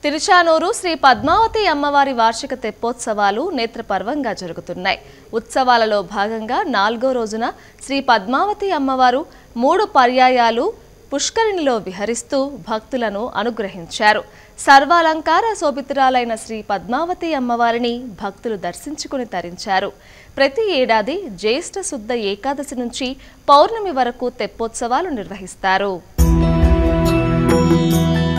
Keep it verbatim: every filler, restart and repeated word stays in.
తిరుచానూరు శ్రీ పద్మావతి అమ్మవారి వార్షిక తెప్పోత్సవాలు నేత్రపర్వంగా జరుగుతున్నాయి. ఉత్సవాలలో భాగంగా నాలుగో రోజున శ్రీ పద్మావతి అమ్మవారు మూడు పర్యాయాలు పుష్కరిణిలో విహరిస్తూ భక్తులను అనుగ్రహించారు. సర్వాలంకార శోభితురాలైన శ్రీ పద్మావతి అమ్మవారిని భక్తులు దర్శించుకుని తరించారు. ప్రతి ఏడాది జ్యేష్ఠ శుద్ధ ఏకాదశి నుంచి పౌర్ణమి వరకు తెప్పోత్సవాలు నిర్వహిస్తారు.